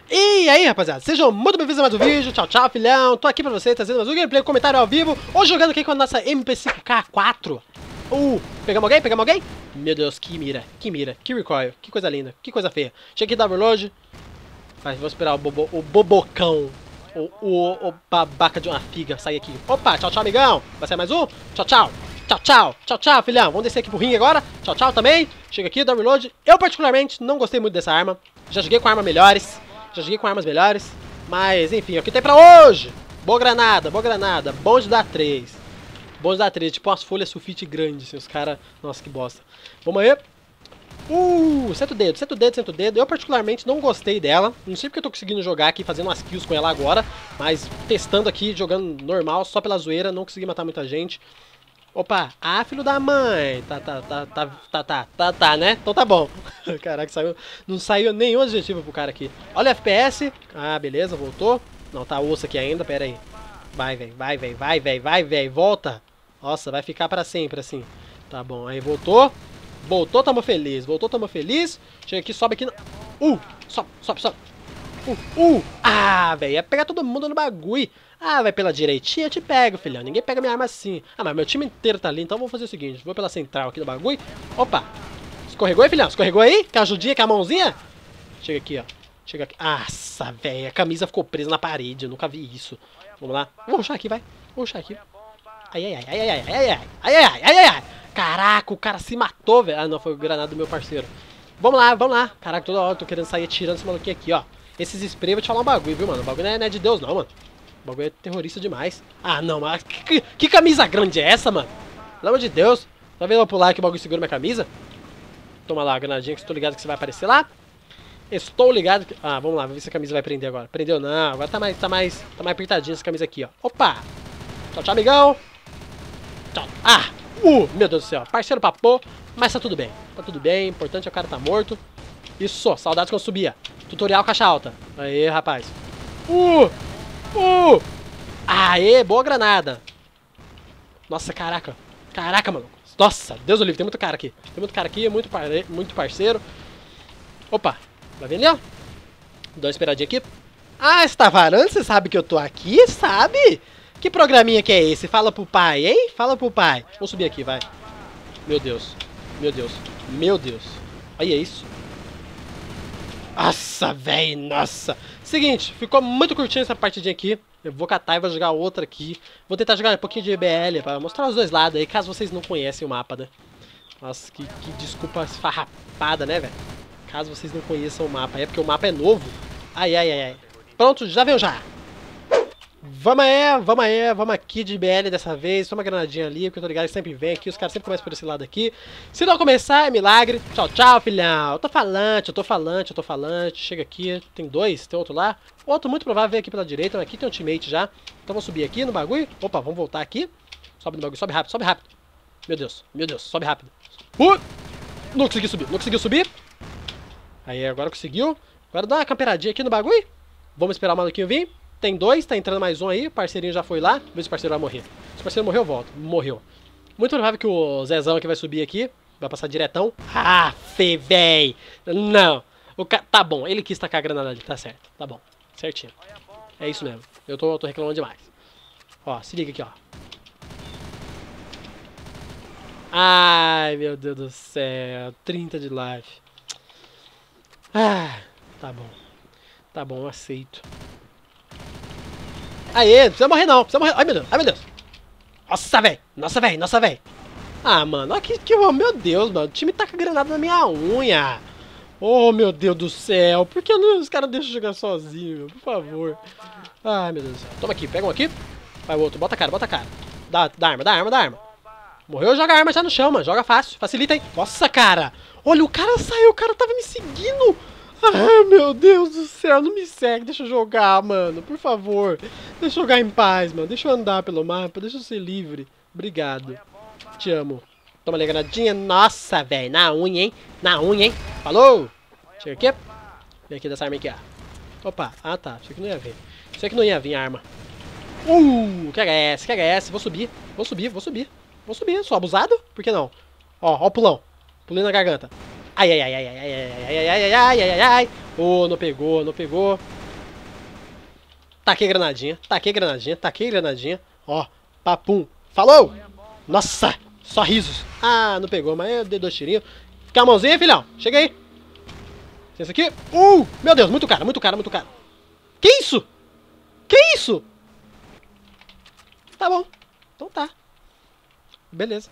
E aí, rapaziada, sejam muito bem-vindos a mais um vídeo. Tchau, tchau, filhão. Tô aqui pra vocês, trazendo mais um gameplay, comentário ao vivo. Hoje jogando aqui com a nossa MP5K4. Pegamos alguém? Pegamos alguém? Meu Deus, que mira, que recoil, que coisa linda, que coisa feia. Chega aqui, dá overload. Vou esperar o bobocão, o babaca de uma figa sair aqui. Opa, tchau, tchau, amigão. Vai sair mais um? Tchau, tchau. Tchau, tchau, tchau, tchau, filhão. Vamos descer aqui pro ringue agora. Tchau, tchau também. Chega aqui, dá reload. Eu, particularmente, não gostei muito dessa arma. Já joguei com armas melhores. Mas, enfim, é o que tem pra hoje. Boa granada, bom de dar 3. Bom de dar 3, tipo umas folhas sulfite grandes, assim, os caras... Nossa, que bosta. Vamos aí. Senta o dedo. Eu, particularmente, não gostei dela. Não sei porque eu tô conseguindo jogar aqui, fazendo umas kills com ela agora. Mas, testando aqui, jogando normal, só pela zoeira, não consegui matar muita gente. Opa, filho da mãe. Tá, né? Então tá bom. Caraca, não saiu nenhum adjetivo pro cara aqui. Olha o FPS. Ah, beleza, voltou. Não, tá osso aqui ainda, pera aí. Vai, velho, volta. Nossa, vai ficar pra sempre assim. Tá bom, aí voltou. Voltou, tamo feliz. Chega aqui, sobe aqui. Sobe. Velho, ia pegar todo mundo no bagulho. Vai pela direitinha, eu te pego, filhão. Ninguém pega minha arma assim. Mas meu time inteiro tá ali, então vou fazer o seguinte. Vou pela central aqui do bagulho. Opa. Escorregou aí, filhão? Escorregou aí? Com a ajudinha, com a mãozinha? Chega aqui, ó. Chega aqui. Nossa, velho. A camisa ficou presa na parede. Eu nunca vi isso. Vamos lá. Vou rushar aqui, vai. Vou rushar aqui. Ai. Caraca, o cara se matou, velho. Ah, não. Foi o granada do meu parceiro. Vamos lá. Caraca, toda hora eu tô querendo sair atirando esse maluquinho aqui, ó. Esses spray, vou te falar um bagulho, viu, mano? O bagulho não é de Deus, não, mano. O bagulho é terrorista demais. Não, mas que camisa grande é essa, mano? Pelo amor de Deus. Tá vendo eu pular que o bagulho segura minha camisa? Toma lá a granadinha que estou ligado que você vai aparecer lá. Estou ligado que... vamos lá, vamos ver se a camisa vai prender agora. Prendeu não, agora tá mais apertadinha essa camisa aqui, ó. Opa! Tchau, amigão. Tchau. Meu Deus do céu. Parceiro papô, mas tá tudo bem. O importante é o cara tá morto. Isso, saudades quando subia. Tutorial caixa alta. Aê, rapaz. Aê, boa granada. Nossa, caraca, mano. Nossa, Deus do livre, tem muito cara aqui. Muito parceiro. Opa, vai vendo ali, ó. Dá uma esperadinha aqui. Você tá varando? Você sabe que eu tô aqui? Sabe? Que programinha que é esse? Fala pro pai, hein? Vamos subir aqui, vai. Meu Deus. Aí é isso. Nossa, velho, nossa. Seguinte, ficou muito curtinho essa partidinha aqui. Eu vou catar e vou jogar outra aqui. Vou tentar jogar um pouquinho de EBL pra mostrar os dois lados aí, caso vocês não conhecem o mapa, né? Nossa, que desculpa esfarrapada, né, velho? Caso vocês não conheçam o mapa, porque o mapa é novo. Ai. Pronto, já veio já. Vamos aqui de BL dessa vez. Toma uma granadinha ali, porque eu tô ligado que sempre vem aqui. Os caras sempre começam por esse lado aqui. Se não começar, é milagre. Tchau, filhão. Eu tô falante. Chega aqui, tem dois, tem outro lá. Outro muito provável vem aqui pela direita, mas aqui tem um teammate já. Então vamos subir aqui no bagulho. Opa, vamos voltar aqui. Sobe no bagulho, sobe rápido. Meu Deus, sobe rápido. Não conseguiu subir. Aí, agora conseguiu. Agora dá uma camperadinha aqui no bagulho. Vamos esperar o maluquinho vir. Tem dois, tá entrando mais um aí. O parceirinho já foi lá. Vê se o parceiro vai morrer. Se o parceiro morreu, eu volto. Morreu. Muito provável que o Zezão aqui vai subir aqui. Vai passar diretão. Véi. Não. Tá bom, ele quis tacar a granada ali. Tá certo. Tá bom. Certinho. É isso mesmo. Eu tô reclamando demais. Ó, se liga aqui, ó. Ai, meu Deus do céu. 30 de life. Tá bom, eu aceito. Aê, não precisa morrer não. Ai, meu Deus. Nossa, velho. Mano, aqui, meu Deus, mano. O time taca granada na minha unha. Oh, meu Deus do céu. Por que os caras deixam eu jogar sozinho, por favor? Ai, meu Deus do céu. Toma aqui, pega um aqui. Vai o outro, bota a cara. Dá arma. Morreu, joga a arma já no chão, mano. Joga fácil, facilita, hein. Nossa, cara. Olha, o cara saiu, o cara tava me seguindo. Meu Deus do céu, não me segue, deixa eu jogar, mano, por favor. Deixa eu jogar em paz, mano, deixa eu andar pelo mapa, deixa eu ser livre. Obrigado, te amo. Toma ali a granadinha, nossa, velho, na unha, hein, falou. Chega aqui, vem aqui dessa arma aqui, ó. Opa, tá, isso aqui não ia vir. Isso aqui não ia vir a arma. Que HS, vou subir, sou abusado, por que não? Ó o pulão, pulei na garganta. Ai. Não pegou. Taquei granadinha, taquei granadinha, taquei granadinha. Ó, papum. Falou! Nossa, só risos. Ah, não pegou, mas eu dei 2 tirinhos. Fica a mãozinha, filhão. Chega aí. Tem isso aqui. Meu Deus, muito cara, muito cara, muito cara. Que isso? Que isso? Tá bom. Então tá. Beleza.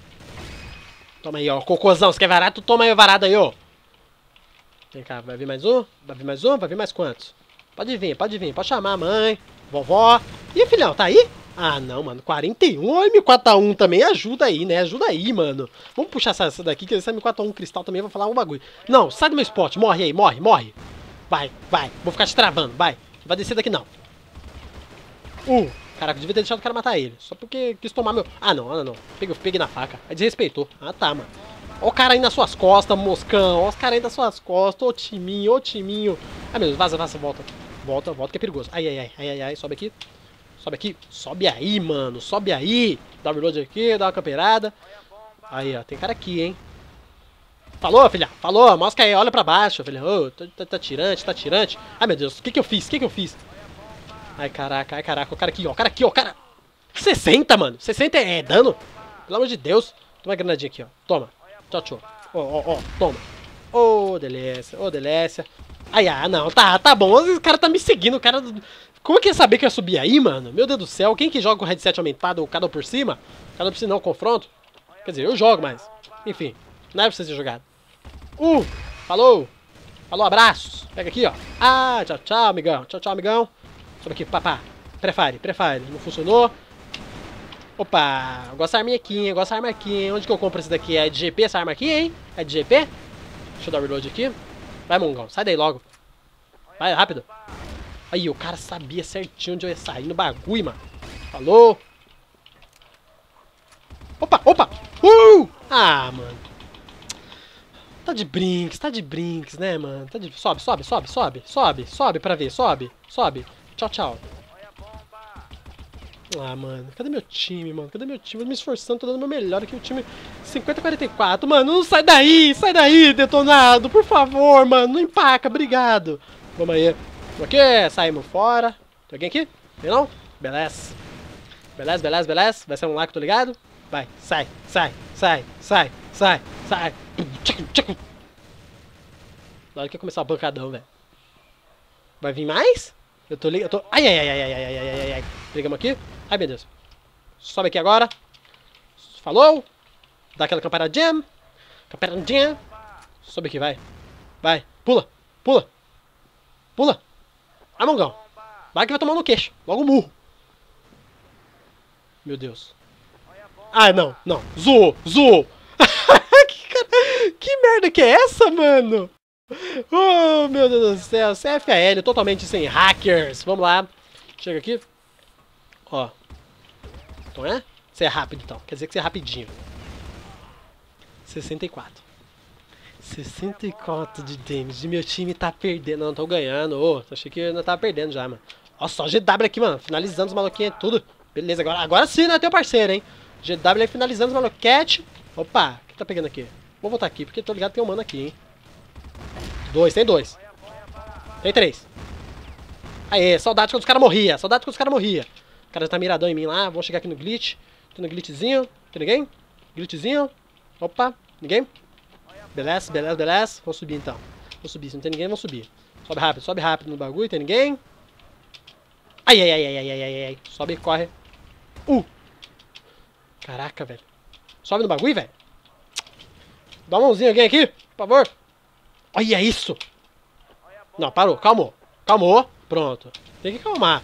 Toma aí, ó. Cocôzão. Você quer varado? Tu toma aí a varada aí, ó. Vem cá, vai vir mais um? Vai vir mais um? Vai vir mais quantos? Pode vir, pode vir. Pode chamar a mãe, vovó. Ih, filhão, tá aí? Ah, não, mano. 41. Ó, M4A1 também ajuda aí, né? Ajuda aí, mano. Vamos puxar essa daqui, que essa M4A1 cristal também vai falar um bagulho. Não, sai do meu spot. Morre aí, morre, morre. Vai, vai. Vou ficar te travando, vai. Não vai descer daqui, não. Caraca, eu devia ter deixado o cara matar ele. Só porque quis tomar meu... Ah, não, não, não. Peguei na faca. Aí desrespeitou. Ah, tá, mano. Ó o cara aí nas suas costas, moscão. Ó os caras aí nas suas costas. Ô timinho, ô timinho. Ai, meu Deus, vaza, vaza, volta. Volta, volta que é perigoso. Ai, ai, ai, ai, ai, ai. Sobe aqui. Sobe aqui. Sobe aí, mano. Sobe aí. Dá um reload aqui, dá uma camperada. Aí, ó. Tem cara aqui, hein. Falou, filha. Falou. Mosca aí. Olha pra baixo, filha. Ô, tá tirante, tá tirante. Ai, meu Deus. O que que eu fiz? O que que eu fiz? Ai, caraca, ai, caraca. O cara aqui, ó. O cara aqui, ó. O cara... 60, mano. 60 é dano. Pelo amor de Deus. Toma uma granadinha aqui, ó. Toma. Tchau, tchau. Ó, toma. Ô, delícia. Ô, delícia. Ai, não. Tá bom. Esse cara tá me seguindo. O cara... Como é que ia saber que eu ia subir aí, mano? Meu Deus do céu. Quem que joga com o headset aumentado, cada um por cima? Cada um por cima não, confronto? Quer dizer, eu jogo, mas... Enfim. Não é pra você ser jogado. Falou. Falou, abraços. Pega aqui, ó. Ah, tchau, tchau, amigão. Tchau, tchau, amigão. Sobe aqui, papá. Prefire. Não funcionou. Opa, eu gosto dessa arminha aqui, hein? Eu gosto dessa arma aqui, hein? Onde que eu compro esse daqui? É de GP essa arma aqui, hein? É de GP? Deixa eu dar o reload aqui. Vai, Mongão. Sai daí logo. Vai, rápido. Aí, o cara sabia certinho onde eu ia sair no bagulho, mano. Falou. Opa. Ah, mano. Tá de brinks, né, mano? Tá de... Sobe pra ver, sobe. Tchau. Ah, mano, cadê meu time, mano? Cadê meu time? Eu me esforçando, tô dando meu melhor aqui, o time 50-44. Mano, não sai daí, detonado, por favor, mano, não empaca, obrigado. Vamos aí. Ok, saímos fora. Tem alguém aqui? Tem não? Beleza. Vai ser um lá que eu tô ligado? Vai, sai. Na hora que eu começar o pancadão, velho. Vai vir mais? Eu tô ligado, ai. Pegamos aqui. Ai, meu Deus. Sobe aqui agora. Falou. Dá aquela camperadinha. Sobe aqui, vai. Pula. Ah, Mongão. Vai que vai tomar no queixo. Logo um murro. Meu Deus. Ah, não. Zoou. Que merda que é essa, mano? Oh, meu Deus do céu. CFAL, totalmente sem hackers. Vamos lá. Chega aqui. Ó. Então é? Você é rápido, então. Quer dizer que você é rapidinho. 64 de damage. Meu time tá perdendo. Não, tô ganhando. Achei que eu não tava perdendo já, mano. Ó, só GW aqui, mano. Finalizando os maluquinhos tudo. Beleza, agora sim, né? Teu parceiro, hein? GW aí finalizando os maluquete. Opa, o que tá pegando aqui? Vou voltar aqui, porque tô ligado que tem um mano aqui, hein? Tem dois. Tem 3. Aê, saudade quando os caras morriam. O cara já tá miradão em mim lá. Vamos chegar aqui no glitch. Tô no glitchzinho. Tem ninguém? Glitchzinho. Opa, ninguém? Beleza. Vamos subir então. Se não tem ninguém, vamos subir. Sobe rápido no bagulho. Tem ninguém? Ai. Sobe e corre. Caraca, velho. Sobe no bagulho, velho. Dá uma mãozinha alguém aqui, por favor. Olha isso. Não, parou. Calmou. Pronto. Tem que calmar.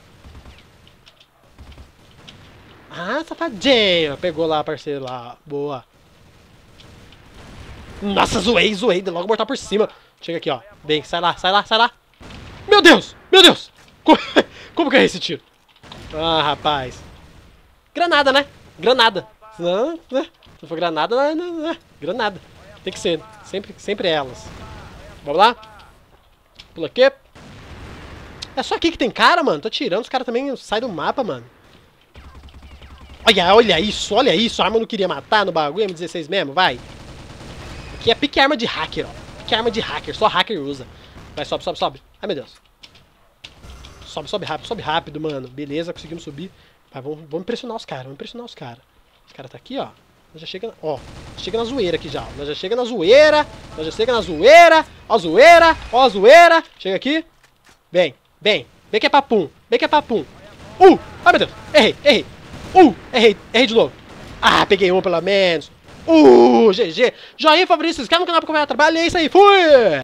Ah, safadinho. Pegou lá, parceiro lá. Boa. Nossa, zoei. Logo mortal por cima. Chega aqui, ó. Vem, sai lá. Meu Deus. Como que é esse tiro? Ah, rapaz. Granada, né? Se for granada, granada. Tem que ser. Sempre elas. Vamos lá. Pula aqui. É só aqui que tem cara, mano. Tô tirando, os caras também saem do mapa, mano. Olha isso. A arma não queria matar no bagulho, M16 mesmo, vai. Aqui é pique arma de hacker, ó. Pique arma de hacker, só hacker usa. Vai, sobe. Ai, meu Deus. sobe rápido, mano. Beleza, conseguimos subir. Vai, vamos impressionar os caras, Os caras tá aqui, ó. Nós já chega, ó. Chega na zoeira aqui já, ó. Nós já chega na zoeira. Ó a zoeira. Chega aqui. Vem que é papum. Ai, meu Deus. Errei. Errei de novo. Ah, peguei um pelo menos. GG. Joinha, favorito, se inscreve no canal pra acompanhar o trabalho. E é isso aí, fui!